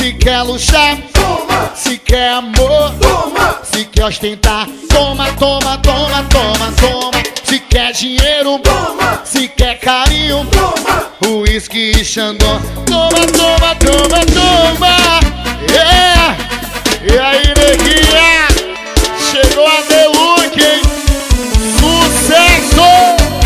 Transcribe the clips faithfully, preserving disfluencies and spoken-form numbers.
Se quer luxar, toma. se quer amor, Toma. se quer ostentar, toma, toma, toma, toma, toma. Se quer dinheiro, Toma. se quer carinho, Toma. uísque e Xandó, toma, toma, toma, toma. Yeah. E aí, neguinha, chegou a Deluxe, hein? Sucesso!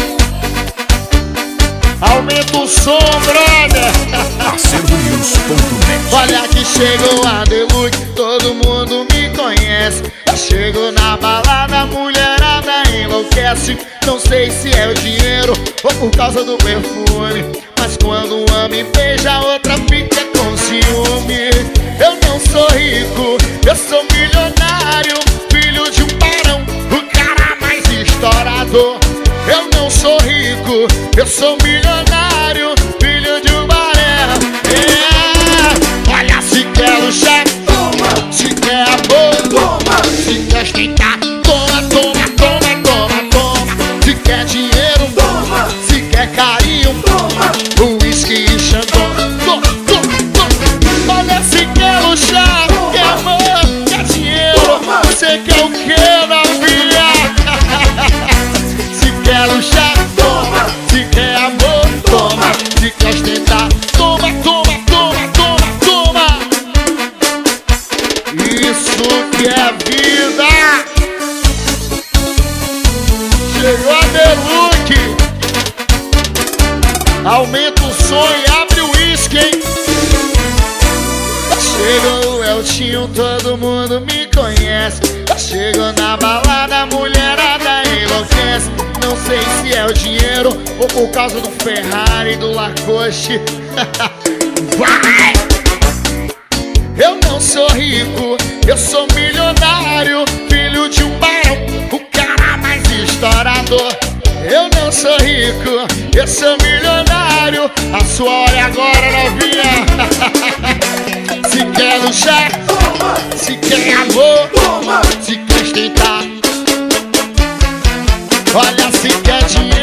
Aumenta o som, brother. Acervo News ponto net. Olha que chegou a Deluxe, todo mundo me conhece. Eu chego na balada, a mulherada enlouquece. Não sei se é o dinheiro ou por causa do perfume, mas quando uma me beija, a outra fica com ciúme. Eu não sou rico, eu sou milionário, filho de um barão, o cara mais estourador. Eu não sou rico, eu sou milionário, filho de um barão. É. Olha, se quer luxar, Toma. se quer amor, Toma. se quer ostentar, toma, toma, toma, toma, toma. Se quer dinheiro, Toma. se quer carinho, Toma. uísque e Xandó, toma, toma, toma. Olha, se quer luxar, quer amor, quer dinheiro, Toma. você quer o que na filha? Se quer luxar, Toma. se quer amor, toma. Se quer ostentar, toma, toma, toma, toma, toma. Isso que é vida. Chegou a Deluxe. Aumenta o som e abre o uísque, hein? Chegou o Eltinho, todo mundo me conhece. Chegou na balada, a mulherada enlouquece. Não sei se é o dinheiro ou por causa do Ferrari, do Lacoste. Vai! Eu não sou rico, eu sou milionário, filho de um barão, o cara mais estourador. Eu não sou rico, eu sou milionário, a sua hora é agora, novinha. Se quer luxar, Toma. se quer amor, Toma. se quer ostentar, olha, se quer dinheiro,